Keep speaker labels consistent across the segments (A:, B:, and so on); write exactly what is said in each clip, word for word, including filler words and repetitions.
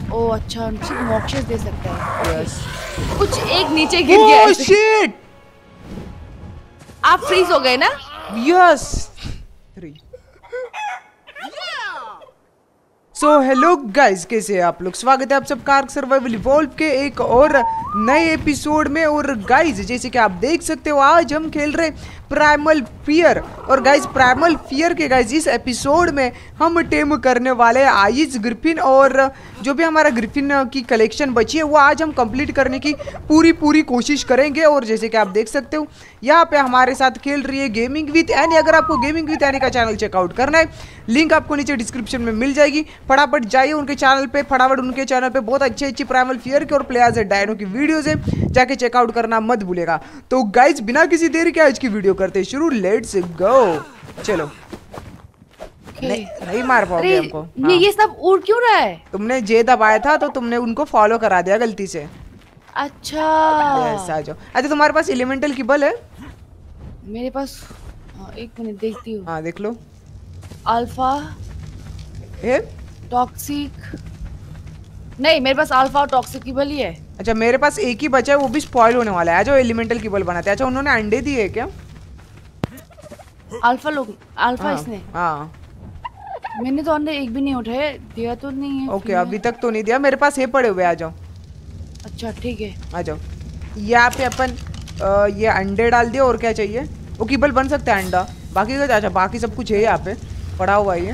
A: ओ अच्छा, सिर्फ मॉक्सेस दे सकता है।
B: यस।
A: कुछ एक नीचे गिर गया।
B: ओह शिट,
A: आप फ्रीज हो गए ना?
B: Yes. Three. So hello guys, कैसे हैं आप लोग? स्वागत है आप सबका आर्क सर्वाइवल इवॉल्व के एक और नए एपिसोड में। और गाइस जैसे कि आप देख सकते हो आज हम खेल रहे प्राइमल फियर। और गाइस प्राइमल फियर के गाइस इस एपिसोड में हम टेम करने वाले हैं आइस ग्रिफिन। और जो भी हमारा ग्रिफिन की कलेक्शन बची है वो आज हम कंप्लीट करने की पूरी पूरी कोशिश करेंगे। और जैसे कि आप देख सकते हो यहाँ पे हमारे साथ खेल रही है गेमिंग विद एनी। अगर आपको गेमिंग विद एनी का चैनल चेकआउट करना है, लिंक आपको नीचे डिस्क्रिप्शन में मिल जाएगी। फटाफट जाइए उनके चैनल पे, फटाफट उनके चैनल पे बहुत अच्छी अच्छी प्राइमल फियर के और प्लेयर्स है डायनो की वीडियोस है, जाके चेकआउट करना मत भूलेगा। तो गाइज बिना किसी देरी के आज की वीडियो करते शुरू, लेट्स गो। चलो। okay. नहीं, नहीं मार पाओगे हमको।
A: ये ये सब उड़ क्यों रहा है?
B: तुमने जे दबाया था तो तुमने उनको फॉलो करा दिया गलती से।
A: अच्छा
B: यस, आ जाओ। अच्छा तुम्हारे पास एलिमेंटल कीबल है?
A: मेरे पास हाँ, एक मिनट देखती हूँ।
B: हाँ देख लो।
A: अल्फा
B: है
A: टॉक्सिक नहीं, मेरे पास अल्फा और टॉक्सिक कीबल ही है।
B: अच्छा मेरे पास एक ही बचा है, वो भी स्पॉइल होने वाला है। जो एलिमेंटल कीबल बनाते हैं। अच्छा उन्होंने अंडे दिए क्या?
A: अल्फा लोग अल्फा
B: हाँ,
A: इसने
B: हाँ
A: मैंने तो अंडे एक भी नहीं उठाए, दिया तो नहीं है।
B: ओके अभी तक तो नहीं दिया, मेरे पास ये पड़े हुए। आ जाओ।
A: अच्छा ठीक है
B: आ जाओ। यहाँ पे अपन आ, ये अंडे डाल दिए। और क्या चाहिए? वो कीबल बन सकता है अंडा, बाकी का अच्छा बाकी सब कुछ है यहाँ पे पड़ा हुआ है।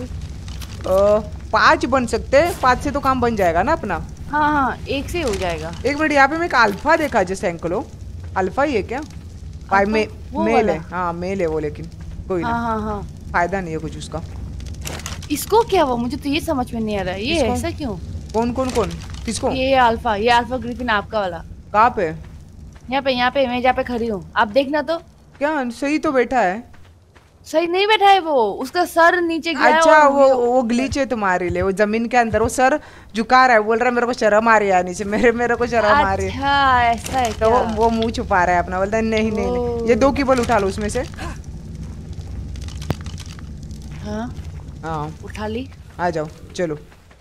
B: पाँच बन सकते हैं, पाँच से तो काम बन जाएगा ना अपना।
A: हाँ हाँ एक से हो जाएगा।
B: एक मिनट, यहाँ पे मैं एक अल्फा देखा जैसे एंकलो। अल्फा ही है क्या? भाई मे, मेल है। हाँ मेल है वो, लेकिन कोई
A: हाँ,
B: ना,
A: हाँ, हाँ।
B: फायदा नहीं है कुछ उसका।
A: इसको क्या हुआ? मुझे तो ये समझ में नहीं आ रहा है, ये ऐसा क्यों?
B: कौन कौन कौन किसको?
A: ये अल्फा, ये अल्फा ग्रिफिन आपका वाला।
B: कहाँ पे?
A: यहाँ पे, यहाँ पे मैं जहाँ पे खड़ी हूँ, आप देखना तो।
B: क्या सही तो बैठा है?
A: सही नहीं बैठा है वो, उसका सर नीचे गया है।
B: अच्छा
A: और
B: वो वो ग्लिच है तुम्हारे लिए, वो जमीन के अंदर वो सर झुका रहा है, बोल रहा है मेरे को शर्म आ रही है नीचे, मेरे मेरे को शर्म आ रही है।
A: अच्छा ऐसा है
B: तो
A: क्या?
B: वो, वो मुंह छुपा रहा है अपना, बोलता है नहीं नहीं नहीं। ये दो कीबल उठा लो उसमें से।
A: हाँ
B: हाँ
A: उठा ली।
B: आ जाओ चलो।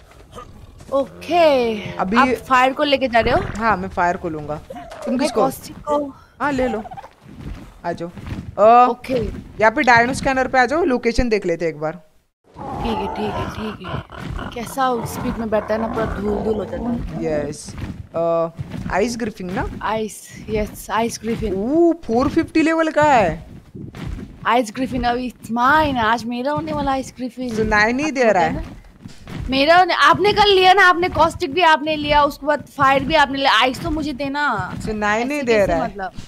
A: ओके
B: अभी
A: आप फायर को लेके जा रहे हो?
B: हाँ मैं फायर को लूंगा। तुम किसको?
A: को
B: हाँ ले लो, आ जाओ।
A: ओके
B: यहाँ पे डायनो स्कैनर पे आ जाओ, लोकेशन देख लेते एक बार।
A: ठीक है ठीक है ठीक है। कैसा स्पीड में बैठता है ना, पूरा धूल धूल हो जाता है।
B: यस आइस ग्रिफिन ना?
A: Ice yes ice griffin.
B: Oh four fifty level का है
A: आइस ग्रिफिन। अभी माइन आज मेरा होने वाला आइस ग्रिफिन।
B: सुनाई नहीं दे रहा है
A: मेरा। आपने कर लिया ना, आपने कॉस्टिक भी आपने लिया, उसके बाद फायर भी आपने लिया, आइस तो मुझे देना।
B: सुनाई नहीं दे रहा है
A: मतलब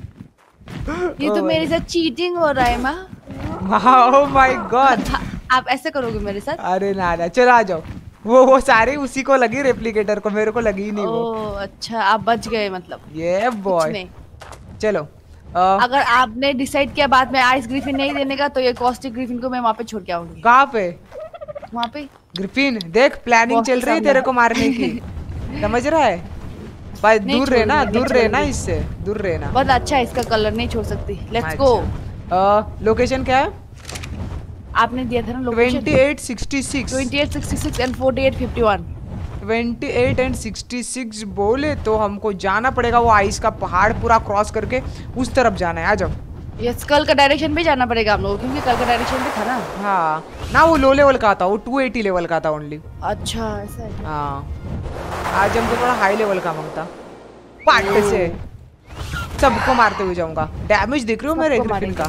A: ये तो मेरे साथ चीटिंग हो रहा है माँ।
B: ओह माय गॉड,
A: आप ऐसे करोगे मेरे साथ?
B: अरे ना ना चलो आ जाओ। वो वो सारे उसी को लगी, रेप्लिकेटर को, मेरे को लगी नहीं वो।
A: ओह अच्छा आप बच गए मतलब।
B: ये बॉय चलो। आ,
A: अगर आपने डिसाइड किया बाद में आइस ग्रिफिन नहीं देने का, तो ये कॉस्टिक ग्रिफिन को मैं वहाँ पे छोड़ के आऊंगी।
B: कहाँ पे?
A: वहाँ पे
B: ग्रिफिन देख, प्लानिंग चल रही है तेरे को मारने की, समझ रहा है भाई? दूर रहना, दूर रहना, इससे दूर रहना।
A: बहुत अच्छा है, इसका कलर नहीं छोड़ सकती। Let's go.
B: लोकेशन क्या है?
A: आपने दिया था ना location.
B: Twenty eight sixty six
A: twenty eight sixty six and forty eight fifty one.
B: Twenty eight and sixty six बोले तो हमको जाना पड़ेगा वो आइस का पहाड़ पूरा क्रॉस करके उस तरफ जाना है। आ जाओ।
A: यस कल का डायरेक्शन भी जाना पड़ेगा हम लोगों को, क्योंकि कल का डायरेक्शन भी था ना।
B: हाँ ना वो लो लेवल का था, वो टू एटी लेवल का था ओनली।
A: अच्छा ऐसा है।
B: हाँ आज हमको थोड़ा हाई लेवल का मांगता। पार्ट से सबको मारते हुए जाऊंगा। डैमेज देख रहे हो मेरे ग्रिफिन का?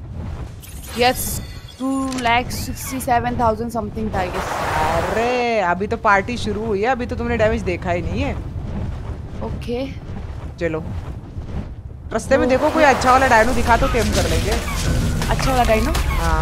A: Yes two lakh sixty seven thousand something था गेस।
B: अरे अभी तो पार्टी शुरू हुई है, अभी तो तुमने डैमेज देखा ही नहीं है।
A: ओके
B: चलो रास्ते में देखो कोई अच्छा वाला डायनो दिखा तो टेम कर लेंगे।
A: अच्छा वाला डायनो?
B: हाँ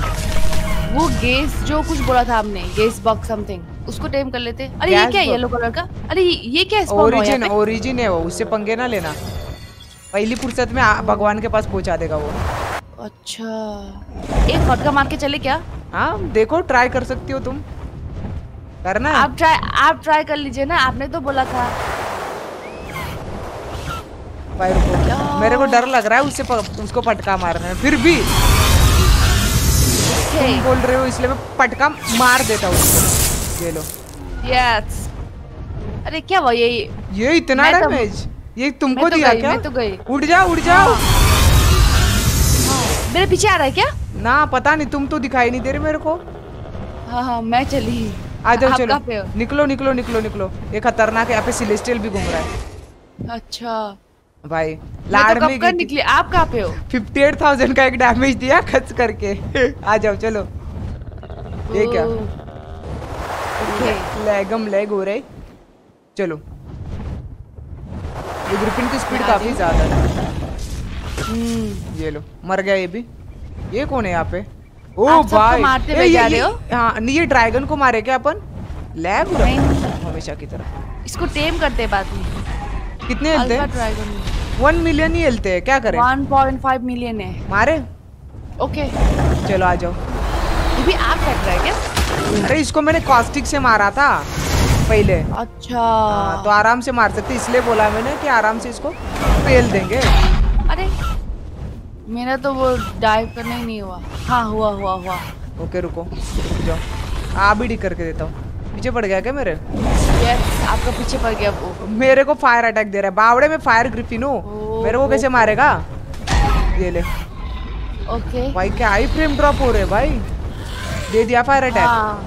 A: वो गेस जो कुछ बोला था आपने, गेस बॉक्स समथिंग, उसको टेम कर लेते। अरे ये क्या है येलो कलर का? अरे ये क्या है?
B: ओरिजिन ओरिजिन है वो, उससे पंगे ना लेना, पहली फुर्सत में भगवान के पास पहुंचा देगा वो।
A: अच्छा एक फटका मार के चले क्या?
B: हाँ देखो ट्राई कर सकती हो तुम, करना है।
A: आप ट्राई आप ट्राई कर लीजिए ना, आपने तो बोला था।
B: भाई रुको, मेरे को डर लग रहा है उससे प, उसको पटका मारने में, फिर भी तुम बोल रहे हो इसलिए मैं पटका मार देता हूँ उसको। ये लो
A: यस। अरे क्या हुआ ये?
B: ये इतना
A: मैं तो-
B: डैमेज ये तुमको
A: मैं तो
B: दिया
A: गई,
B: क्या?
A: मैं तो गई।
B: उड़ जाओ उड़ जाओ।
A: मेरे पीछे आ रहा है क्या?
B: ना पता नहीं, तुम तो दिखाई नहीं दे रहे मेरे को।
A: हाँ हाँ मैं चली।
B: आ जाओ
A: आप
B: चलो,
A: कहाँ पे हो?
B: निकलो निकलो निकलो निकलो। ये खतरनाक है, यहाँ पे सिलेस्टियल भी घूम रहा है
A: अच्छा
B: भाई।
A: मैं
B: लाड़
A: तो
B: में
A: कब कर निकली, आप कहाँ पे हो?
B: फिफ्टी एट थाउजेंड का एक डैमेज दिया खर्च करके। आ जाओ चलो। ये क्या
A: ओके
B: लैगम लैग हो रहा है। चलो ये ग्रिफिन की स्पीड काफी ज्यादा है।
A: हम्म
B: ये लो मर गया ये भी। ये कौन है यहाँ पे? ओ
A: आप सबको
B: भाई
A: मारते
B: ए,
A: हुए
B: ये-
A: जा रहे
B: ये-
A: हो?
B: हाँ नहीं, ये ड्रैगन को मारे क्या अपन? लैग हो रहा है हमेशा की तरह।
A: इसको टेम करते हैं बाद में।
B: कितने हिलते
A: अल्फा
B: हैं?
A: ड्रैगन
B: वन मिलियन ही हिलते हैं, क्या करें?
A: वन पॉइंट फाइव मिलियन है।
B: मारे
A: ओके
B: चलो आ जाओ।
A: ये भी आग फेंक रहा है क्या?
B: अरे इसको मैंने कॉस्टिक से मारा था पहले।
A: अच्छा
B: हाँ, तो आराम से मार सकते, इसलिए बोला मैंने कि आराम से इसको फेल देंगे।
A: अरे मेरा तो वो डाइव करना ही नहीं हुआ। हाँ हुआ हुआ हुआ।
B: ओके रुको रुक जाओ, आ भी डी करके देता हूँ। पीछे पड़ गया क्या मेरे?
A: यस आपका पीछे पड़ गया वो।
B: मेरे को फायर अटैक दे रहा है बावड़े में। फायर ग्रिफिन हूँ,
A: ओ,
B: मेरे को कैसे
A: ओके।
B: मारेगा? ये ले
A: ओके
B: भाई, क्या आई फ्रेम ड्रॉप हो रहे भाई। दे दिया फायर अटैक।
A: हाँ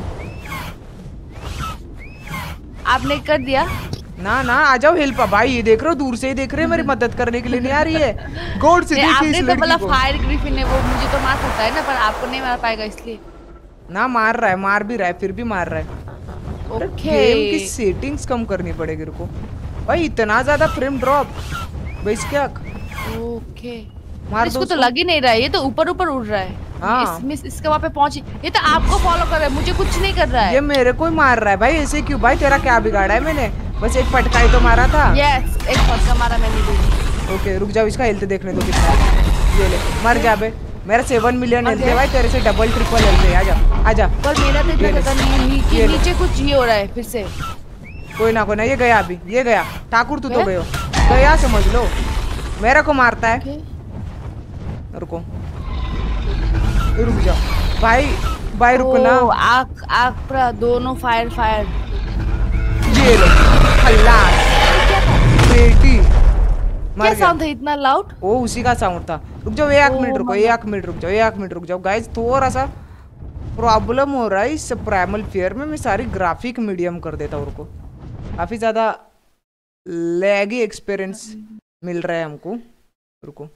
A: आपने कर दिया?
B: ना ना आ जाओ हेल्प। भाई ये देख रहे हो, दूर से ही देख रहे हैं, मेरी मदद करने के लिए नहीं आ रही है। गॉड से
A: नहीं,
B: देखिए
A: आपने
B: इस
A: तो बोला
B: लड़की को।
A: फायर ग्रिफिन है, वो मुझे तो मार सकता है ना, पर आपको नहीं मार पाएगा इसलिए।
B: ना मार रहा है, मार भी रहा है, फिर भी मार रहा है।
A: ओके
B: गेम की सेटिंग्स कम करनी पड़ेगी रुको। भाई इतना ज्यादा फ्रेम ड्रॉप बेस क्या?
A: ओके
B: मार
A: इसको
B: दो
A: तो
B: उसको।
A: लग ही नहीं रहा है, ये तो ऊपर ऊपर उड़ रहा है।
B: हाँ।
A: इस, मिस, इसके वहाँ पे पहुंची, ये तो आपको फॉलो कर रहा है, मुझे कुछ नहीं कर रहा है।
B: ये मेरे को ही मार रहा है भाई, ऐसे क्यों? भाई तेरा क्या बिगाड़ा है मैंने? बस एक फटका ही तो मारा था।
A: यस एक फटका मारा मैंने भी।
B: ओके रुक जाओ, इसका हेल्थ देखने दो कितना है। ये ले मर जा बे। मेरा सेवन मिलियन हेल्थ है भाई, तेरे से डबल ट्रिपल हेल्थ है। आजा आजा।
A: पर मेरा तो इतना
B: ये ले।
A: पता नहीं है, नीचे
B: ये ले।
A: नीचे कुछ ये हो रहा है फिर से।
B: कोई ना कोई ना, ये गया अभी, ये गया। ठाकुर तू तो
A: गया?
B: गयो गया, समझ लो। मेरा को मारता है।
A: ओके
B: रुको रुक जाओ भाई, भाई रुकना।
A: ओ, आग आग पूरा दोनों फायर फायर।
B: ये लो खल्लास बेटी मर
A: क्या
B: गया।
A: साउंड था इतना लाउड?
B: ओ उसी का साउंड था। रुक जाओ एक
A: ओ
B: मिनट रुको,
A: my
B: एक मिनट रुक जाओ, एक मिनट रुक जाओ गाइस। थोड़ा सा प्रॉब्लम हो रहा है इस प्राइमल फेयर में। मैं सारी ग्राफिक मीडियम कर देता हूँ। रुको काफी ज्यादा लैगी एक्सपीरियंस मिल रहा है हमको। रुको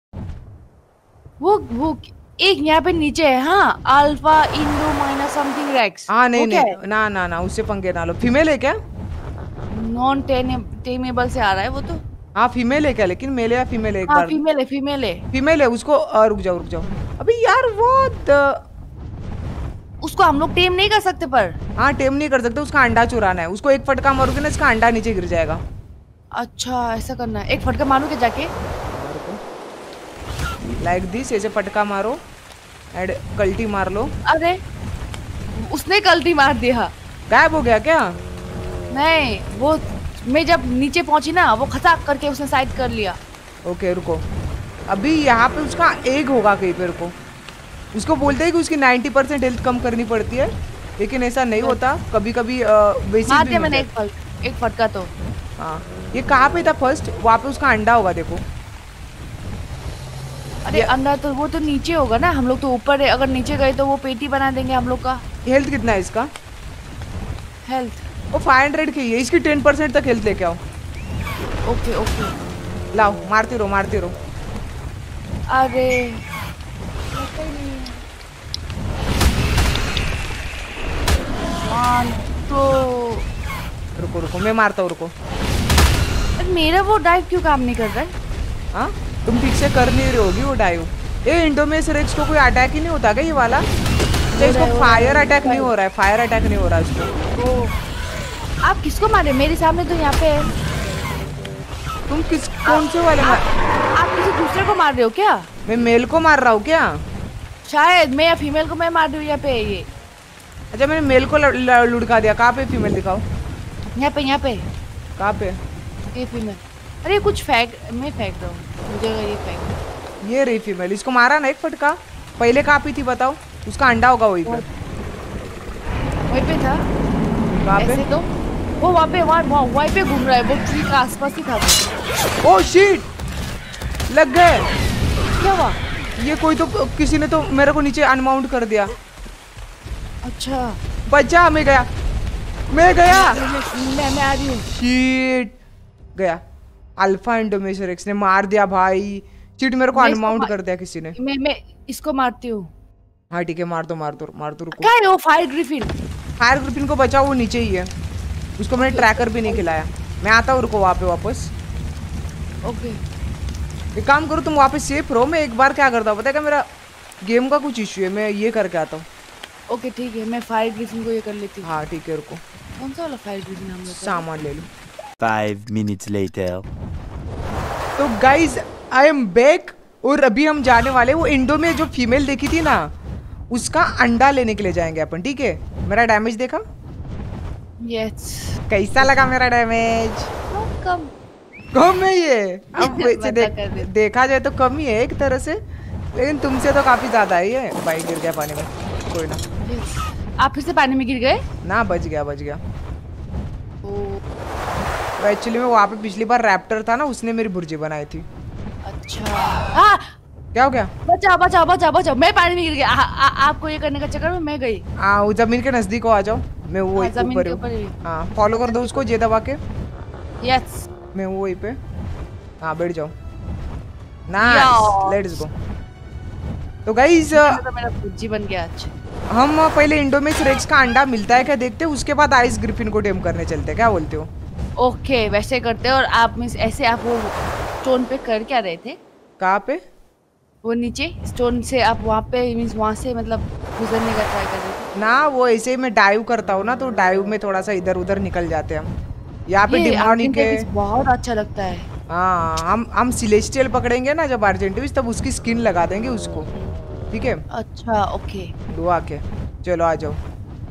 A: वो वो एक यहाँ पे नीचे है। हाँ alpha indominus something rex.
B: हाँ नहीं नहीं ना ना ना, उससे पंगे ना लो। फीमेल है क्या?
A: नॉन टेमेबल से आ रहा है वो तो।
B: हाँ फीमेल है क्या? लेकिन मेल या फीमेल है? एक
A: हाँ
B: बार
A: फीमेल है फीमेल है।
B: फीमेल है उसको। आ, रुक जाओ रुक जाओ अभी यार वो द...
A: उसको हम लोग टेम नहीं कर सकते पर।
B: हाँ टेम नहीं कर सकते, उसका अंडा चुराना है। उसको एक फटका मारोगे ना, इसका अंडा नीचे गिर जाएगा।
A: अच्छा ऐसा करना है, एक फटका मारू के जाके।
B: लाइक दिस, ऐसे फटका मारो एंड गलती मार लो।
A: अरे उसने गलती मार दिया।
B: गायब हो गया क्या?
A: नहीं वो मैं जब नीचे पहुंची ना, वो खसाक करके उसने साइड कर लिया।
B: ओके रुको, अभी यहाँ पे उसका एग होगा कहीं पे। रुको उसको बोलते हैं कि उसकी नाइन्टी परसेंट हेल्थ कम करनी पड़ती है, लेकिन ऐसा नहीं होता। कभी कभी बेसिक
A: मार
B: भी
A: दिया
B: मिल
A: मैंने एक
B: जाता है।
A: फट एक फटका तो।
B: हाँ ये कहाँ पे था फर्स्ट? वहाँ पे उसका अंडा होगा देखो।
A: अरे अंदर तो वो तो नीचे होगा ना, हम लोग तो ऊपर है। अगर नीचे गए तो वो पेटी बना देंगे हम लोग का।
B: हेल्थ कितना है इसका?
A: हेल्थ
B: वो फाइव हंड्रेड की है, इसकी टेन परसेंट तक हेल्थ लेके आओ।
A: ओके ओके
B: लाओ मारती रहो मारती रहो।
A: अरे वन तो
B: रुको रुको मैं मारता हूँ रुको।
A: अरे मेरा वो डाइव क्यों काम नहीं कर रहा है?
B: हाँ तुम ठीक से कर नहीं रही होगी वो डाइव। ये इंडोमेस रेक्स को कोई अटैक ही नहीं होता क्या ये वाला? तो इसको फायर अटैक नहीं हो रहा है, फायर अटैक नहीं हो रहा है इसको।
A: ओ, आप किसको मारे? मेरे सामने तो यहाँ पे है।
B: तुम किस कौन से वाले मार?
A: आप किसी दूसरे को मार रहे हो क्या?
B: मैं मेल को मार रहा हूँ क्या?
A: शायद मैं या फीमेल को मैं मार रही हूँ यहाँ पे। ये
B: अच्छा मैंने मेल को ल- ल- लुढ़का दिया। कहाँ पे फीमेल दिखाओ?
A: यहाँ पे यहाँ पे
B: कहाँ पे?
A: ये फीमेल। अरे कुछ फेंक, मैं फेंक रहा हूँ, मुझे अगर ये फेंक।
B: ये रही फीमेल, इसको मारा ना एक फटका। पहले कहाँ पे थी बताओ? उसका अंडा होगा वही पे।
A: वहीं पे था।
B: कहाँ पे?
A: ऐसे तो वो वहाँ पे वहाँ वहाँ वहीं पे घूम रहा है, वो ट्री का आसपास ही था वो।
B: ओ शिट, लग गए।
A: क्या हुआ?
B: ये कोई तो किसी ने तो मेरे को नीचे अनमाउंट कर दिया।
A: अच्छा
B: बच्चा, मैं गया मैं गया
A: मैं मैं आ रही हूँ।
B: शिट, गया। अल्फा इंडोमेसरेक्स ने मार दिया भाई। शिट, मेरे को
A: मैं इसको
B: अनमाउंट
A: मा-
B: कर दिया किसी ने।
A: मैं मैं इसको मारती हूँ।
B: हाँ ठीक है, मार दो मार दो मार दो, रुको।
A: क्या है वो? Fire Griffin.
B: फायर ग्रिफिन को बचाओ, वो नीचे ही है। उसको मैंने ट्रैकर भी नहीं खिलाया। मैं आता हूँ, रुको वहाँ पे वापस।
A: ओके
B: एक काम करो, तुम वहाँ पे सेफ रहो। मैं एक बार क्या करता हूँ पता है क्या, मेरा गेम का कुछ इश्यू है, मैं ये करके आता हूँ।
A: ओके ठीक है, मैं फायर ग्रिफिन को ये कर लेती हूँ।
B: हाँ ठीक है, रुको।
A: कौन सा वाला फायर ग्रिफिन हम लोग?
B: सामान ले लो।
C: Five minutes later.
B: तो गाइज आई एम बैक। और अभी हम जाने वाले, वो इंडो में जो फीमेल देखी थी ना, उसका अंडा लेने के लिए जाएंगे अपन, ठीक है। मेरा डैमेज देखा?
A: यस।
B: कैसा लगा मेरा डैमेज?
A: कम
B: कम है ये। अब वैसे
A: मजाक
B: देख,
A: कर रहे थे।
B: देखा जाए तो कम ही है एक तरह से, लेकिन तुमसे तो काफी ज्यादा है ये। भाई गिर गया पानी में, कोई ना।
A: Yes. आप फिर से पानी में गिर गए?
B: ना, बच गया बच गया।
A: ओ
B: एक्चुअली में वहाँ पे पिछली बार रैप्टर था ना, उसने मेरी भुर्जी बनाई थी।
A: अच्छा। हाँ
B: क्या हो गया?
A: बचाओ बचाओ बचाओ बचाओ, मैं पानी में गिर गया। आ, आ, आपको ये करने का चक्कर में मैं गई।
B: हाँ, वो जमीन के नजदीक हो, आ जाओ। मैं वो
A: हाँ, जमीन
B: ऊपर
A: के
B: हूँ।
A: ऊपर ही।
B: हाँ, फॉलो कर दो उसको, जे दबा के।
A: यस।
B: मैं वो वहीं पे। हाँ, बैठ जाओ।
A: Yes.
B: Nice, let's go. तो गाइस
A: तो मेरा भुज्जी बन गया। अच्छा
B: हम पहले इंडोमेसरेक्स का अंडा मिलता है क्या देखते हैं, उसके बाद आइस ग्रिफिन को टेम करने चलते हैं, क्या बोलते हो?
A: ओके वैसे करते हैं। और आप मीन्स ऐसे आप वो स्टोन पे कर क्या रहे थे?
B: कहाँ पे?
A: वो नीचे स्टोन से आप वहाँ पे मीन्स वहाँ से मतलब गुजरने का ट्राई कर रहे थे?
B: ना, वो ऐसे ही मैं डाइव करता हूँ ना, तो डाइव में थोड़ा सा इधर उधर निकल जाते हैं हम। यहाँ पे
A: ये
B: डिमोनिक है।
A: Argentine बहुत अच्छा लगता है।
B: हाँ, हम हम सिलेस्टियल पकड़ेंगे ना जब आर्जेंटिविस, तब उसकी स्किन लगा देंगे उसको, ठीक है।
A: अच्छा ओके।
B: दुआ के चलो आ जाओ।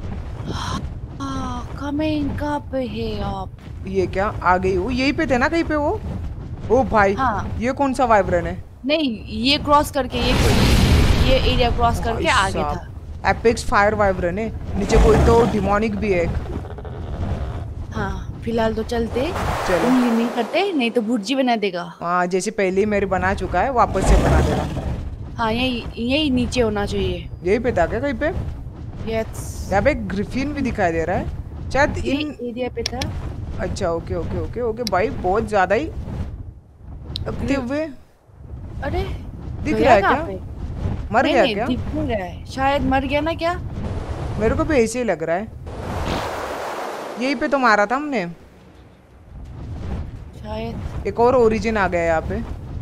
A: कमिंग कहाँ पे है आप?
B: ये क्या आ गई? वो यहीं पे थे ना कहीं पे वो? ओ भाई,
A: हाँ।
B: ये कौन सा वाइब्रेन है?
A: नहीं ये क्रॉस करके ये ये एरिया क्रॉस करके आगे था।
B: एपेक्स फायर वाइब्रेन है। नीचे कोई तो डिमोनिक भी है।
A: हाँ फिलहाल तो चलते।
B: चलो।
A: उंगली नहीं करते, नहीं तो भुर्जी बना देगा।
B: हाँ, जैसे पहले ही मेरे बना चुका है, वापस से बना देना।
A: हाँ यही यही नीचे होना चाहिए।
B: यही पे था क्या कहीं पे?
A: यस
B: यहाँ पे ग्रिफिन भी दिखाई दे रहा है शायद
A: ये
B: इन।
A: एरिया पे था।
B: अच्छा ओके ओके ओके ओके भाई, बहुत ज्यादा ही अगते हुए
A: अरे
B: दिख
A: गया
B: रहा है
A: कहाँ
B: क्या?
A: पे?
B: मर
A: नहीं,
B: गया
A: नहीं,
B: क्या?
A: दिख नहीं रहा है, शायद मर गया ना क्या?
B: मेरे को भी ऐसे ही लग रहा है। यही पे तो मारा था हमने।
A: शायद
B: एक और ओरिजिन आ गया यहाँ पे।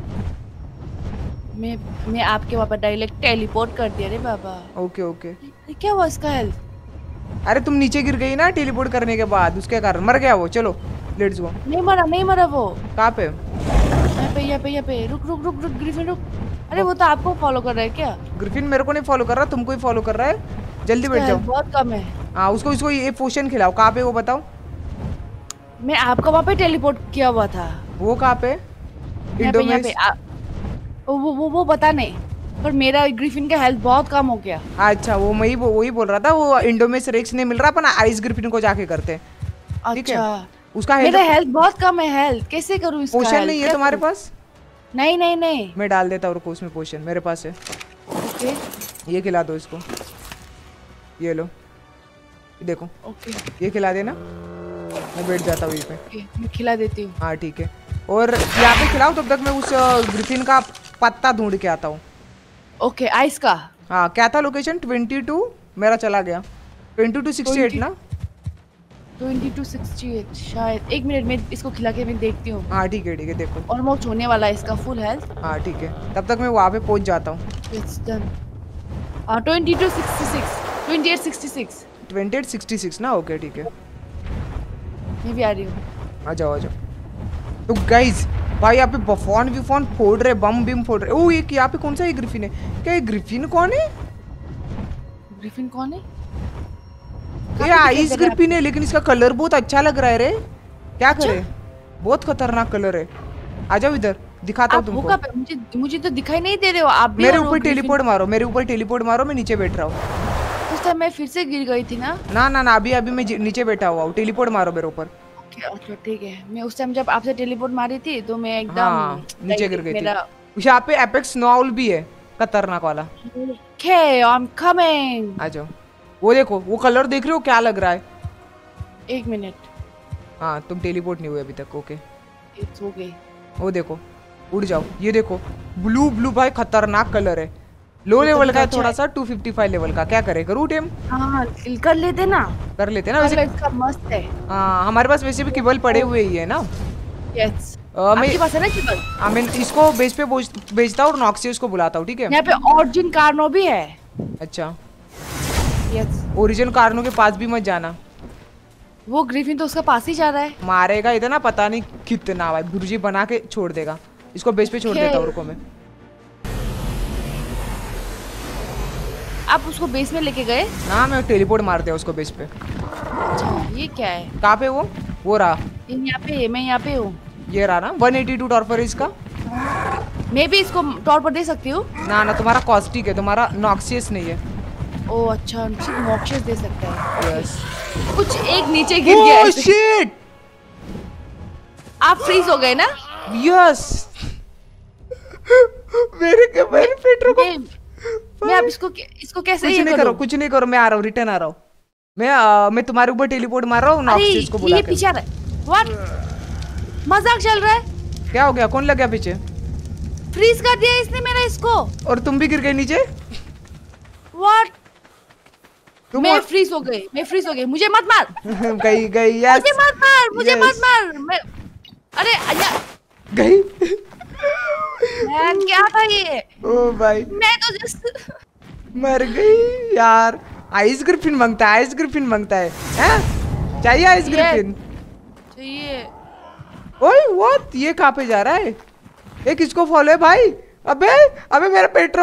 A: मैं मैं आपके वहाँ पर डायरेक्ट टेलीपोर्ट कर दिया रे बाबा।
B: Okay okay.
A: ये क्या हुआ इसका हेल्थ?
B: अरे तुम नीचे गिर गई ना टेलीपोर्ट करने के बाद, उसके कारण मर गया वो। चलो लेट्स गो।
A: नहीं मरा नहीं मरा वो।
B: कहाँ पे?
A: यहाँ पे यहाँ पे यहाँ पे रुक रुक रुक रुक ग्रिफिन रुक। अरे वो तो आपको फॉलो कर रहा है क्या?
B: ग्रिफिन मेरे को नहीं फॉलो कर रहा, तुमको ही फॉलो कर रहा है। जल्दी बैठ
A: इसका
B: जाओ।
A: health बहुत कम है।
B: हाँ, उसको उसको ये पोशन खिलाओ। कहाँ पे वो बताओ?
A: मैं आपका वहाँ पे टेलीपोर्ट किया हुआ था।
B: वो कहाँ पे?
A: यहाँ पे यहाँ
B: इंडोमेस।
A: पे आ, वो वो वो वो पता नहीं, पर मेरा ग्रिफिन का हेल्थ बहुत कम हो गया।
B: अच्छा, वो मैं ही वो वही बोल रहा था, वो इंडोमेस रेक्स नहीं मिल रहा, अपन आइस ग्रिफिन को जाके करते हैं। ठीक है?
A: अच्छा
B: उसका
A: मेरा
B: हेल्थ
A: हेल्थ बहुत कम है। हेल्थ कैसे करूँ इसका?
B: पोशन
A: health?
B: नहीं है
A: क्या
B: तुम्हारे
A: करूं?
B: पास?
A: नहीं नहीं नहीं।
B: मैं डाल देता हूँ, रुको, उसमें पोशन मेरे पास है।
A: ओके
B: ये खिला दो इसको। ये लो, ये देखो,
A: ओके
B: ये खिला देना। मैं बैठ जाता हूँ यहीं पे।
A: ओके मैं खिला देती हूँ।
B: हाँ ठीक है। और यहाँ पे खिलाओ, तब तक मैं उस ग्रिफिन का पत्ता ढूंढ के आता हूँ।
A: ओके आइस का।
B: हाँ, क्या था लोकेशन? ट्वेंटी टू मेरा चला गया। ट्वेंटी टू सिक्सटी एट ना?
A: ट्वेंटी टू सिक्सटी एट शायद। एक मिनट में इसको खिला के मैं देखती हूँ।
B: हाँ ठीक है ठीक है, देखो।
A: ऑलमोस्ट होने वाला है इसका फुल हेल्थ।
B: हाँ ठीक है, तब तक मैं वहाँ पे पहुँच जाता हूँ।
A: It's done. हाँ twenty two sixty six twenty eight sixty six.
B: Twenty eight sixty six ना? ओके ठीक है,
A: मैं भी आ रही हूँ।
B: आ जाओ आ जाओ। तो गाइज भाई यहाँ पे बफॉन विफॉन फोड़ रहे, बम बिम फोड़ रहे। ओ एक यहाँ पे कौन सा ये ग्रिफिन है? क्या ये ग्रिफिन कौन है?
A: ग्रिफिन कौन है?
B: ये आइस ग्रिफिन है, लेकिन इसका कलर बहुत अच्छा लग रहा है रे। क्या
A: अच्छा?
B: करे, बहुत खतरनाक कलर है। आ जाओ इधर, दिखाता हूँ
A: आप वो
B: तुमको।
A: कहाँ पे? मुझे मुझे तो दिखाई नहीं दे रहे हो। आप भी
B: मेरे
A: और वो
B: ऊपर
A: ग्रिफिन-
B: टेलीपोर्ट मारो, मेरे ऊपर टेलीपोर्ट मारो, मैं नीचे बैठ रहा हूँ।
A: उस टाइम मैं फिर से गिर गई थी ना।
B: ना ना ना अभी अभी मैं जी- नीचे बैठा हुआ हूँ, टेलीपोर्ट मारो मेरे ऊपर।
A: अच्छा ठीक है, मैं उस टाइम जब आपसे टेलीपोर्ट मारी थी तो मैं एकदम
B: हाँ नीचे गिर गई थी।
A: मेरा
B: यहाँ पे एपेक्स नॉल भी है, खतरनाक वाला।
A: Okay I am coming.
B: आ जाओ। वो देखो वो कलर देख रहे हो क्या लग रहा है?
A: एक मिनट।
B: हाँ तुम टेलीपोर्ट नहीं हुए अभी तक। Okay
A: it's okay.
B: वो देखो उड़ जाओ। ये देखो ब्लू ब्लू भाई खतरनाक कलर है। लो लेवल का है थोड़ा सा, टू फिफ्टी फाइव लेवल का। क्या करे करूँ टेम?
A: हाँ कर लेते ना,
B: कर लेते ना वैसे।
A: कलर इसका मस्त है।
B: हाँ हमारे पास वैसे भी केबल पड़े हुए ही है ना।
A: यस
B: अ, मैं
A: आपके पास है ना केबल?
B: हाँ, मैं इसको बेस पे बोझ- भेजता हूँ और नॉक्सियस को बुलाता हूँ, ठीक है?
A: यहाँ पे ऑरिजिन कार्नो भी है।
B: अच्छा
A: यस
B: ओरिजिन कार्नो के पास भी मत जाना,
A: वो ग्रिफिन तो उसका पास ही जा रहा है।
B: मारेगा इतना पता नहीं कितना भाई, बुर्जी बना के छोड़ देगा। इसको बेस पे छोड़
A: Okay.
B: देता हूँ, रुको मैं।
A: आप उसको बेस में लेके गए?
B: ना मैं टेलीपोर्ट मार दिया उसको बेस पे।
A: अच्छा ये क्या है?
B: कहाँ पे वो वो रहा?
A: ये यहाँ पे, मैं यहाँ पे हूँ।
B: ये रहा ना वन एटी टू टॉर्पर इसका।
A: मैं भी इसको टॉर पर दे सकती हूँ?
B: ना ना तुम्हारा कॉस्टिक है, तुम्हारा नॉक्सियस नहीं है।
A: ओ अच्छा सिर्फ मॉक्सियस दे सकता है।
B: यस।
A: कुछ एक नीचे गिर गया
B: ओह
A: ऐसे।
B: शिट।
A: आप फ्रीज हो गए ना?
B: यस। मेरे के मेरे पेट्रो को
A: मैं, मैं अब इसको इसको कैसे
B: कुछ
A: ये
B: नहीं करो, कुछ नहीं करो, मैं आ रहा हूँ, रिटर्न आ रहा हूँ मैं। आ, मैं तुम्हारे ऊपर टेलीपोर्ट मार रहा हूँ नॉक्सियस को बुला
A: ये
B: के।
A: पीछे आ रहा है। व्हाट मजाक चल रहा है?
B: क्या हो गया? कौन लग गया पीछे?
A: फ्रीज कर दिया इसने मेरा इसको।
B: और तुम भी गिर गए नीचे?
A: व्हाट?
B: तुम
A: मैं
B: और-
A: फ्रीज हो गई, मैं फ्रीज हो गई। मुझे मत मार।
B: गई गई यस।
A: मुझे मत मार, मुझे
B: Yes.
A: मत मार। मैं अरे अया
B: गई।
A: मैन क्या था ये?
B: ओ भाई
A: मैं तो जस्ट
B: मर गई यार। आइस ग्रिफिन मांगता है, आइस ग्रिफिन मांगता है हैं? चाहिए आइस
A: Yes.
B: ग्रिफिन?
A: चाहिए।
B: ओए व्हाट? ये कहाँ पे जा रहा है? ये किसको फॉलो है भाई? अबे अबे मेरा पेट्रो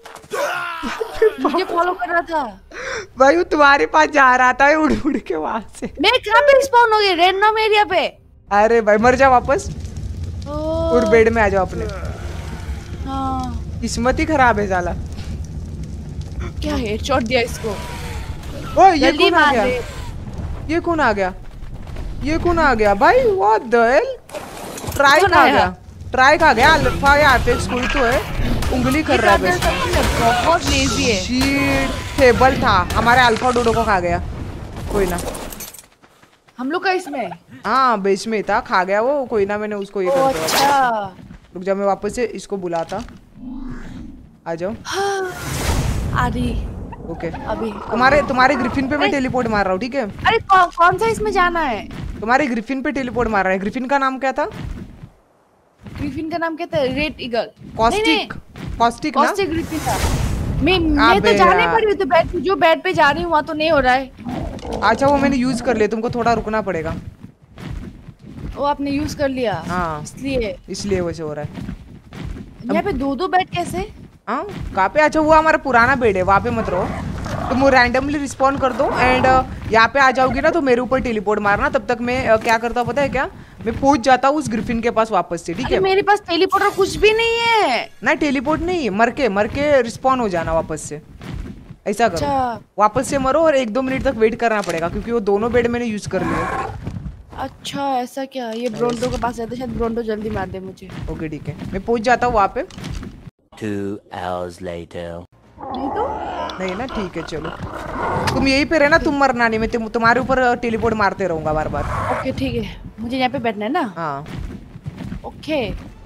A: मुझे फॉलो कर रहा था।
B: भाई वो तुम्हारे पास जा रहा था उड़ उड़ के वहां से।
A: मैं कहाँ पे स्पॉन हो गई? रैंडम एरिया पे।
B: अरे भाई मर जा वापस,
A: ओह,
B: और बेड में आ जाओ अपने।
A: हाँ
B: किस्मत ही खराब है साला।
A: क्या हेडशॉट दिया इसको।
B: ओ ये
A: जल्दी
B: कौन आ
A: मार
B: गया?
A: दे।
B: ये कौन आ गया? ये कौन आ गया भाई? What the hell? ट्राई
A: कौन
B: आ
A: आया?
B: गया, ट्राई आ गया। अल्फा या एपेक्स कोई तो है, उंगली कर रहा है
A: ये
B: बस।
A: तो बहुत लेजी है।
B: शीट टेबल था हमारे, अल्फा डोडो को खा गया। कोई ना,
A: हम लोग का इसमें।
B: हाँ बेस में था, खा गया वो। कोई ना, मैंने उसको ये
A: ओ
B: कर दिया।
A: अच्छा
B: रुक जा, मैं वापस से इसको बुलाता। आ जाओ।
A: आ रही
B: ओके
A: अभी।
B: तुम्हारे तुम्हारे ग्रिफिन पे मैं टेलीपोर्ट मार रहा हूँ, ठीक है?
A: अरे कौ, कौन सा इसमें जाना है?
B: तुम्हारे ग्रिफिन पे टेलीपोर्ट मार रहा है। ग्रिफिन का नाम क्या था?
A: ग्रिफिन का नाम क्या था? Red eagle.
B: कॉस्टिक। कॉस्टिक ना?
A: कॉस्टिक ग्रिफिन था। मैं मैं
B: अबे
A: तो जाने
B: यार।
A: पड़ी हूँ तो बेड पे, जो बेड पे जा रही हूँ वहाँ तो नहीं हो रहा है।
B: अच्छा वो मैंने यूज कर लिया, तुमको थोड़ा रुकना पड़ेगा।
A: वो आपने यूज कर लिया।
B: हाँ।
A: इसलिए
B: इसलिए वैसे हो रहा है।
A: यहाँ पे दो दो बेड कैसे?
B: हाँ कहाँ पे? अच्छा वो हमारा पुराना बेड है, वहाँ पे मत रहो। तुम वो रैंडमली रिस्पॉन्ड कर दो एंड यहाँ पे आ जाओगी ना तो मेरे ऊपर टेलीपोर्ट मारना। तब तक मैं uh, क्या करता हूँ पता है क्या? मैं पहुंच जाता हूँ उस ग्रिफिन के पास वापस से, ठीक
A: अरे
B: है?
A: मेरे पास टेलीपोर्टर कुछ भी नहीं है।
B: ना टेलीपोर्ट नहीं, मर के मर के रिस्पॉन्ड हो जाना वापस से। ऐसा करो,
A: अच्छा
B: वापस से मरो और एक दो मिनट तक वेट करना पड़ेगा क्योंकि वो दोनों बेड मैंने यूज कर लिए।
A: अच्छा ऐसा क्या? ये ब्रोंडो के पास रहता है, शायद ब्रोंडो जल्दी मार दे मुझे।
B: ओके ठीक है, मैं पहुंच जाता हूँ वहाँ पे।
C: Two hours later.
A: नहीं तो
B: नहीं ना, ठीक है चलो। तुम यहीं पे रहना, तुम मरना नहीं। मैं तुम, तुम्हारे ऊपर टेलीपोर्ट मारते रहूंगा बार बार।
A: ओके ठीक है, मुझे यहाँ पे बैठना है ना?
B: हाँ
A: ओके।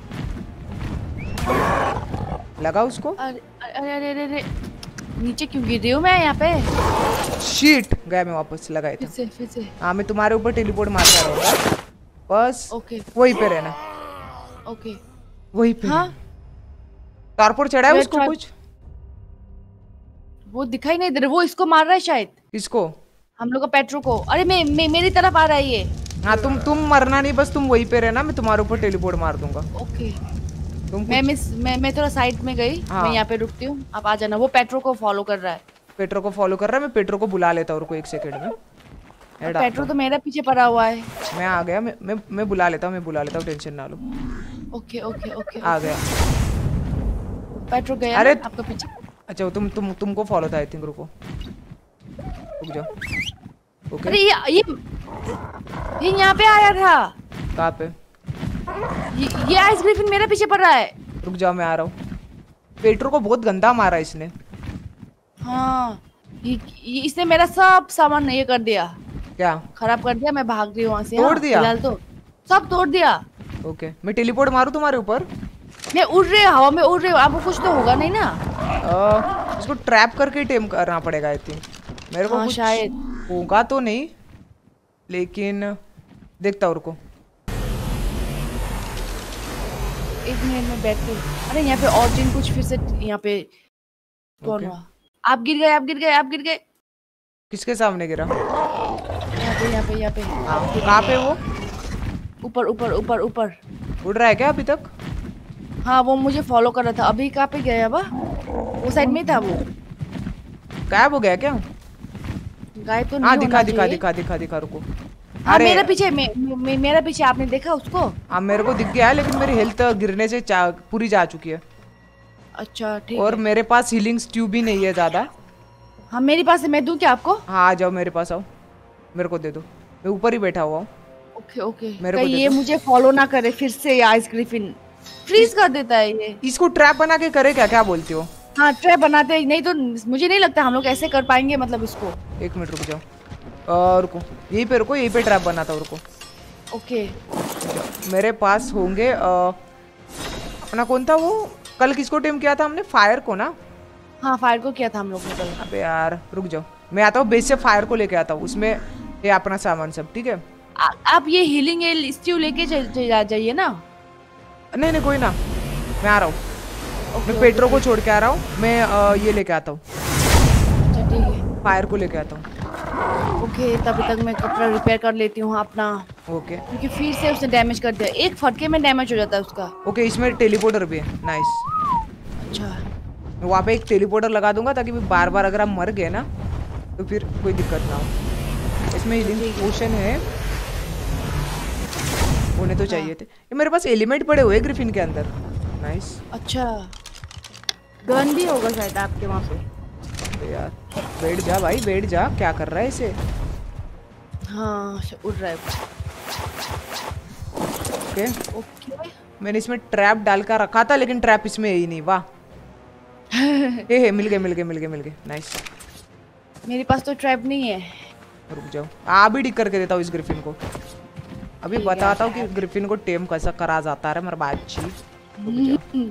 B: लगा उसको।
A: अरे अरे अरे अरे अरे नीचे क्यों गिर रही हूँ मैं यहाँ पे?
B: शीट गया मैं वापस, लगाया
A: फिर
B: था।
A: से फिर से।
B: हाँ मैं तुम्हारे ऊपर टेलीपोर्ट मारता रहूंगा बस।
A: ओके
B: वहीं पे रहना,
A: ओके।
B: वहीं पे।
A: हाँ
B: कारपोर चढ़ा है
A: मैं
B: उसको
A: ट्राई-
B: कुछ?
A: वो दिखाई नहीं दे रहा, वो इसको मार रहा है शायद,
B: किसको?
A: हम लोग का पेट्रो को। अरे मैं, मैं मेरी तरफ आ रहा है ये।
B: हाँ तुम तुम मरना नहीं, बस तुम वहीं पे रहना, मैं तुम्हारे ऊपर टेलीपोर्ट मार दूंगा।
A: ओके
B: तुम
A: मैं
B: कुछ-
A: मिस मैं मैं थोड़ा साइड में गई।
B: हाँ।
A: मैं यहाँ पे रुकती हूँ, आप आ जाना। वो पेट्रो को फॉलो कर रहा है।
B: पेट्रो को फॉलो कर रहा है, मैं पेट्रो को बुला लेता हूँ, रुको एक सेकंड में। ऐड आता
A: पेट्रो तो मेरे पीछे पड़ा हुआ है।
B: हूँ। मैं आ गया, मैं मैं मैं बुला लेता हूँ, मैं बुला लेता हूँ, टेंशन ना लो।
A: Okay okay okay.
B: आ गया।
A: पेट्रो गया
B: अरे-
A: ना आपका पीछे?
B: अच्छा वो तुम तुम तुमको फॉलो था आई थिंक, रुको। रुक जाओ। ओके
A: अरे ये ये ये यहाँ पे आया था।
B: कहाँ पे?
A: ये, ये आइस ग्रिफिन मेरे पीछे पड़ रहा है।
B: रुक जाओ मैं आ रहा हूँ। पेट्रो को बहुत गंदा मारा इसने।
A: हाँ ये, ये इसने मेरा सब सामान ये कर दिया।
B: क्या
A: खराब कर दिया। मैं भाग रही हूँ वहाँ से।
B: तोड़
A: हाँ,
B: दिया?
A: फिलहाल तो सब तोड़ दिया।
B: ओके मैं टेलीपोर्ट मारूं तुम्हारे ऊपर?
A: मैं उड़ रही हूँ, हवा में उड़ रही हूँ। आपको कुछ तो होगा नहीं ना?
B: आ, इसको ट्रैप करके टेम करना पड़ेगा आई थिंक। मेरे को
A: हाँ,
B: कुछ
A: शायद
B: होगा तो नहीं, लेकिन देखता हूँ। रुको
A: एक मिनट में बैठ के। अरे यहाँ पे और दिन कुछ फिर से यहाँ पे कौन
B: Okay.
A: हुआ? आप गिर गए, आप गिर गए, आप गिर गए।
B: किसके सामने गिरा?
A: यहाँ पे यहाँ पे यहाँ पे
B: कहाँ पे वो?
A: ऊपर ऊपर ऊपर ऊपर।
B: उड़ रहा है क्या अभी तक?
A: हाँ वो मुझे फॉलो कर रहा था। अभी कहाँ पे गया बा? वो साइड में ही था वो।
B: गायब हो गया क्या?
A: गायब तो नहीं
B: हाँ दिखा
A: होना
B: दिखा
A: चाहिए।
B: दिखा दिखा दिखा रुको।
A: हाँ मेरे पीछे मे, मे, मेरा पीछे। आपने देखा उसको?
B: हाँ मेरे को दिख गया है, लेकिन मेरी हेल्थ गिरने से चा, पूरी जा चुकी है।
A: अच्छा ठीक
B: और
A: है।
B: मेरे पास हीलिंग ट्यूब भी नहीं है ज्यादा।
A: हाँ मेरे पास है। मैं दूं क्या आपको?
B: हाँ आ जाओ मेरे पास आओ, मेरे को दे दो। मैं ऊपर ही बैठा हुआ हूँ।
A: Okay okay.
B: मेरे को
A: कहीं
B: दे
A: ये
B: दो।
A: मुझे फॉलो ना करे फिर से। ये आइस ग्रिफिन फ्रीज कर देता है ये।
B: इसको ट्रैप बना के करे क्या? क्या बोलती हो?
A: हाँ ट्रैप बनाते हैं। नहीं तो मुझे नहीं लगता हम लोग ऐसे कर पाएंगे मतलब इसको।
B: एक मिनट रुक जाओ। और रुको यहीं पे रुको, यहीं पे ट्रैप बनाता हूँ। रुको
A: ओके।
B: मेरे पास होंगे आ, अपना कौन था वो? कल किसको टेम किया था हमने? फायर को ना?
A: हाँ फायर को किया था हम लोग ने कल।
B: अबे यार रुक जाओ, मैं आता हूँ बेस से फायर को लेके आता हूँ। उसमें ये अपना सामान सब ठीक है।
A: आ, आप ये हीलिंग एल स्ट्यू लेके चल- चल जाइए ना।
B: नहीं नहीं कोई ना, मैं आ रहा हूँ। मैं पेट्रो को छोड़ के आ रहा हूँ। मैं आ, ये लेके आता हूँ,
A: अच्छा ठीक है।
B: फायर को लेके आता हूँ।
A: ओके तभी तक मैं कपड़ा रिपेयर कर लेती हूँ अपना,
B: ओके
A: क्योंकि फिर से उसने डैमेज कर दिया। एक फटके में डैमेज हो जाता है उसका।
B: ओके इसमें टेलीपोर्टर भी है। नाइस।
A: अच्छा
B: मैं वहाँ पे एक टेलीपोर्टर लगा दूंगा ताकि भी बार बार अगर आप मर गए ना तो फिर कोई दिक्कत ना हो। इसमें हीलिंग पोशन है, होने तो चाहिए थे। ये मेरे पास एलिमेंट पड़े हुए ग्रिफिन के अंदर। नाइस।
A: अच्छा गन भी होगा शायद आपके वहाँ पे।
B: अबे यार बैठ जा भाई, बैठ जा। क्या कर रहा है इसे?
A: हाँ उड़ रहा है।
B: ओके
A: ओके
B: मैंने इसमें ट्रैप डाल कर रखा था, लेकिन ट्रैप इसमें है ही नहीं। वाह हे हे मिल गए मिल गए मिल गए मिल गए। नाइस।
A: मेरे पास तो ट्रैप नहीं है।
B: रुक जाओ, आप भी डिक करके देता हूँ इस ग्रिफिन को। अभी
A: ठीक है,
B: बताता हूँ कि ग्रिफिन को टेम कैसा करा जाता है। मेरा बातचीत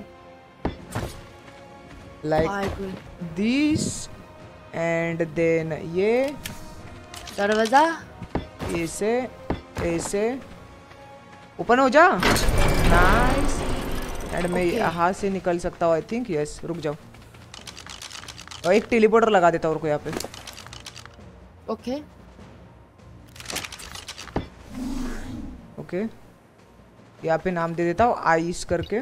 B: लाइक दिस एंड देन ये
A: दरवाजा
B: ऐसे ऐसे ओपन हो जा। नाइस। एंड मैं
A: Okay.
B: यहाँ से निकल सकता हूँ आई थिंक। यस रुक जाओ, और एक टेलीपोर्टर लगा देता हूँ यहाँ पे।
A: ओके
B: ओके यहाँ पे नाम दे देता हूँ आइस करके।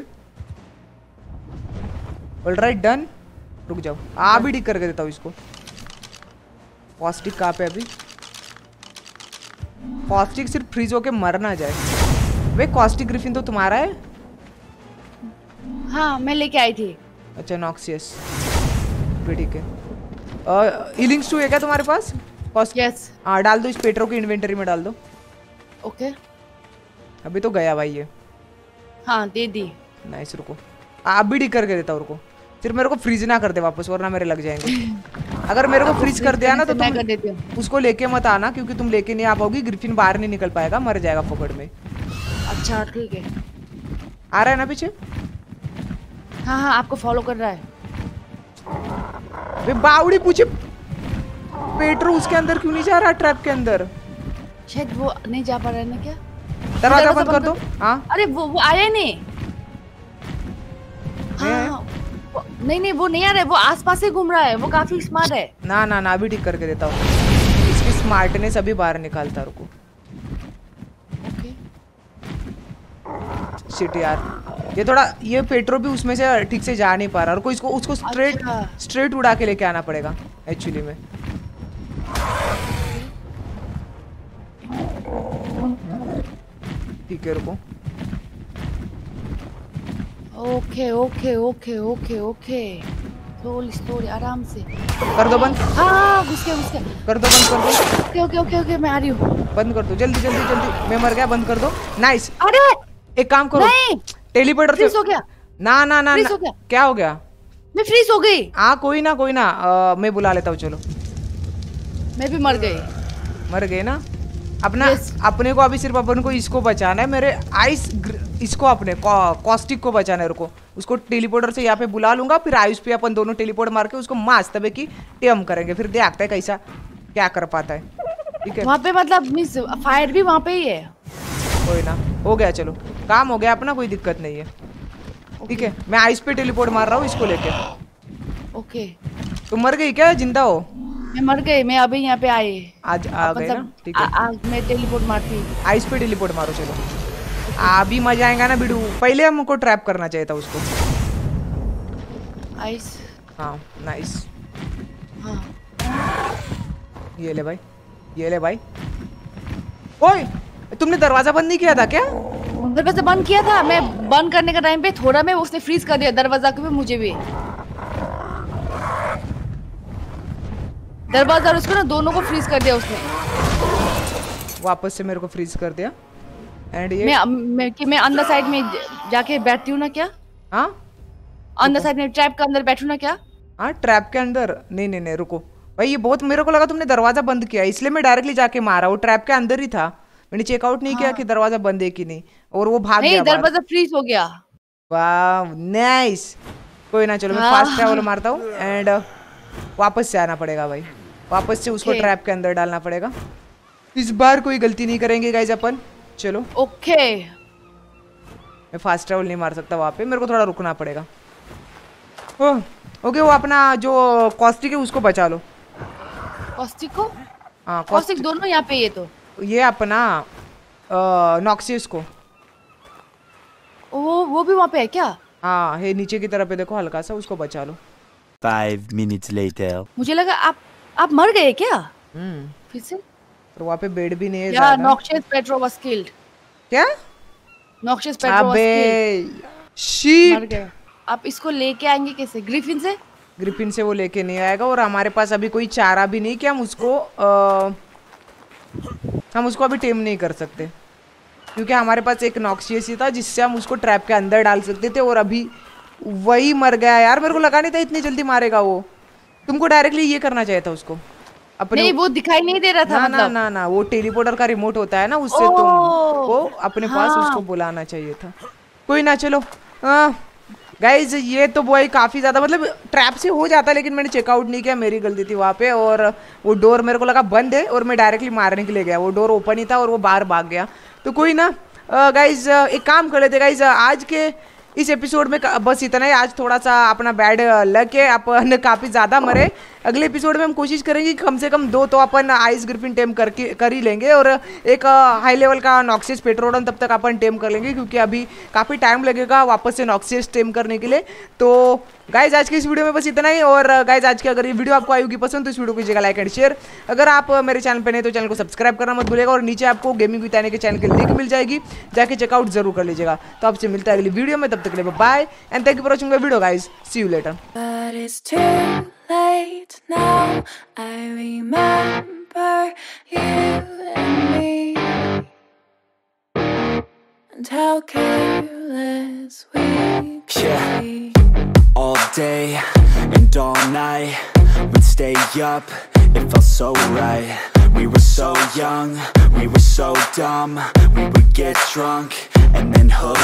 B: Alright done. रुक जाओ, आ भी डिक करके देता हूँ इसको। पॉस्टिक कहाँ पे अभी? पॉस्टिक सिर्फ फ्रीज होके मर ना जाए। वे कॉस्टिक ग्रिफिन तो तुम्हारा है?
A: हाँ मैं लेके आई थी।
B: अच्छा नॉक्सियस भी ठीक है। हीलिंग स्टू है क्या तुम्हारे पास? कॉस्ट
A: यस
B: हाँ डाल दो, इस पेट्रो की इन्वेंटरी में डाल दो।
A: ओके
B: अभी तो गया भाई ये।
A: हाँ दे दी।
B: नाइस रुको, आप भी डिक करके देता हूँ। रुको सिर्फ मेरे को फ्रीज ना कर दे वापस, वरना मेरे लग जाएंगे। अगर मेरे को फ्रीज कर दिया ना तो
A: मैं कर
B: तुम
A: देती हूँ।
B: उसको लेके मत आना, क्योंकि तुम लेके नहीं आ पाओगी। ग्रिफिन बाहर नहीं निकल पाएगा, मर जाएगा फोकट में।
A: अच्छा ठीक है।
B: आ रहा है ना पीछे?
A: हाँ हाँ आपको फॉलो कर रहा है।
B: वे बावड़ी पूछे पेट्रो उसके अंदर क्यों नहीं जा रहा? ट्रैप के अंदर
A: शायद वो नहीं जा पा रहा है ना क्या?
B: दरवाजा बंद कर दो। हाँ
A: अरे वो वो आया ही नहीं।
B: नहीं आया?
A: हाँ वो- नहीं नहीं वो नहीं आ रहा है। वो आसपास ही घूम रहा है। वो काफी स्मार्ट है।
B: ना ना ना अभी ठीक करके देता हूँ। इसकी स्मार्टनेस अभी बाहर निकालता। रुको
A: ओके
B: शिट यार, ये थोड़ा ये पेट्रो भी उसमें से ठीक से जा नहीं पा रहा। और कोई इसको उसको स्ट्रेट
A: अच्छा।
B: स्ट्रेट उड़ा के लेके आना पड़ेगा एक्चुअली में। ठीक है रुको।
A: Okay okay okay okay okay slowly slowly आराम से
B: कर दो बंद।
A: हाँ घुस गया घुस गया।
B: कर दो बंद कर दो।
A: ओके ओके ओके ओके मैं आ रही हूँ।
B: बंद कर दो जल्दी जल्दी जल्दी। मैं मर गया, बंद कर दो। नाइस।
A: अरे
B: एक काम करो,
A: नहीं
B: टेलीपोर्टर से।
A: फ्रीज हो गया।
B: ना ना ना,
A: फ्रीज
B: ना।
A: हो गया।
B: क्या हो गया?
A: मैं फ्रीज हो गई।
B: हाँ कोई ना कोई ना, आ, मैं बुला लेता हूँ। चलो
A: मैं भी मर गई।
B: मर गए ना। अपना
A: yes.
B: अपने को अभी सिर्फ अपन को इसको बचाना है, मेरे आइस इसको अपने कॉस्टिक को बचाना है। रुको, उसको टेलीपोर्टर से यहाँ पे बुला लूंगा, फिर आयुष पे अपन दोनों टेलीपोर्ट मार के उसको मास तबे की टेम करेंगे, फिर देखते हैं कैसा क्या कर पाता है। ठीक है
A: वहाँ पे मतलब मिस फायर भी वहाँ पे ही है।
B: कोई ना, हो गया। चलो काम हो गया अपना, कोई दिक्कत नहीं है। ठीक है मैं आइस पे टेलीपोर्ट मार रहा हूँ इसको लेके।
A: ओके
B: तुम मर गई क्या, जिंदा हो?
A: मैं मर गई, मैं अभी यहाँ पे आई।
B: आज आ गए ना। ठीक है
A: मैं टेलीपोर्ट मारती।
B: आइस पे टेलीपोर्ट मारो। चलो अभी मजा आएगा ना बिडू। पहले हमको ट्रैप करना चाहिए था उसको।
A: आइस।
B: हाँ नाइस।
A: हाँ
B: ये ले भाई, ये ले भाई। ओए तुमने दरवाजा बंद नहीं किया था क्या?
A: दरवाजा बंद किया था। मैं बंद करने का टाइम पे थोड़ा में उसने फ्रीज कर दिया दरवाजा को भी, मुझे भी। दरवाजा और उसको ना दोनों को फ्रीज कर दिया उसने।
B: वापस से मेरे को फ्रीज कर दिया। एंड ये
A: मैं मैं कि मैं अंदर साइड में जाके बैठती हूँ ना क्या?
B: हाँ
A: अंदर साइड में ट्रैप के अंदर बैठूं ना क्या?
B: हाँ ट्रैप के अंदर। नहीं नहीं नहीं रुको भाई, ये बहुत मेरे को लगा तुमने दरवाजा बंद किया, इसलिए मैं डायरेक्टली जाके मारा। वो ट्रैप के अंदर ही था, मैंने चेकआउट नहीं हाँ। किया कि दरवाजा बंद है कि नहीं, और वो भाग गया।
A: दरवाजा फ्रीज हो गया।
B: वाह नाइस। कोई ना, चलो मैं फास्ट ट्रैवल मारता हूँ एंड वापस से आना पड़ेगा भाई। वापस से उसको ट्रैप के अंदर डालना पड़ेगा। इस बार कोई गलती नहीं करेंगे गाइज अपन। चलो
A: ओके।
B: मैं फास्ट ट्रैवल नहीं मार सकता वहाँ पे, मेरे को थोड़ा रुकना पड़ेगा। ओह ओके, वो अपना जो कॉस्टिक है उसको बचा लो।
A: कॉस्टिक को?
B: हाँ
A: कॉस्टिक दोनों यहाँ पे। ये तो
B: ये अपना नॉक्सियस को।
A: वो वो भी वहाँ पे है क्या?
B: हाँ है नीचे की तरफ है, देखो हल्का सा, उसको बचा लो।
C: Five minutes later.
A: मुझे लगा आप आप मर गए क्या?
B: हम्म
A: फिर से?
B: और वहाँ पे बेड भी नहीं है
A: ज्यादा। Noxious petro was killed.
B: क्या?
A: Noxious petro was killed.
B: अबे शिट।
A: मर गए। आप इसको लेके आएंगे कैसे? ग्रिफिन से?
B: ग्रिफिन से वो लेके नहीं आएगा, और हमारे पास अभी कोई चारा भी नहीं कि हम उसको आ, हम उसको अभी टेम नहीं कर सकते, क्योंकि हमारे पास एक नॉक्सियस ही था जिससे हम उसको ट्रैप के अंदर डाल सकते थे, और अभी वही मर गया। यार मेरे को लगा नहीं था इतनी जल्दी मारेगा वो। तुमको डायरेक्टली ये करना चाहिए था उसको अपने।
A: नहीं वो दिखाई नहीं दे रहा था।
B: ना
A: मतलब
B: ना ना ना वो टेलीपोर्टर का रिमोट होता है ना, उससे तुम वो अपने पास
A: हाँ।
B: उसको बुलाना चाहिए था। कोई ना, चलो गाइज ये तो वो काफ़ी ज़्यादा मतलब ट्रैप से हो जाता है, लेकिन मैंने चेकआउट नहीं किया, मेरी गलती थी वहाँ पे। और वो डोर मेरे को लगा बंद है और मैं डायरेक्टली मारने के लिए गया, वो डोर ओपन ही था और वो बाहर भाग गया। तो कोई ना गाइज एक काम कर लेते गाइज, आज के इस एपिसोड में बस इतना ही। आज थोड़ा सा अपना बैड लक है, अपन काफ़ी ज़्यादा मरे। अगले एपिसोड में हम कोशिश करेंगे कि कम से कम दो तो अपन आइस ग्रिफिन टेम करके कर ही लेंगे, और एक हाई लेवल का नॉक्सियस पेट्रोडन तब तक अपन टेम कर लेंगे, क्योंकि अभी काफ़ी टाइम लगेगा वापस से नॉक्सियस टेम करने के लिए। तो गाइज आज के इस वीडियो में बस इतना ही। और गाइज आज की अगर ये वीडियो आपको आएगी पसंद तो इस वीडियो को कीजिएगा लाइक एंड शेयर। अगर आप मेरे चैनल पर नहीं तो चैनल को सब्सक्राइब करना मत भूलिएगा, और नीचे आपको गेमिंग विद यानी के चैनल की लिंक मिल जाएगी, जाके चेकआउट जरूर कर लीजिएगा। तो आपसे मिलता है अगली वीडियो में, तब तक के लिए bye and thank you for watching the video guys. See you later.
D: Late now, I remember you and me, and how careless we could
E: Yeah.
D: be.
E: All day and all night, we'd stay up, it felt so right. We were so young, we were so dumb. We would get drunk and then hook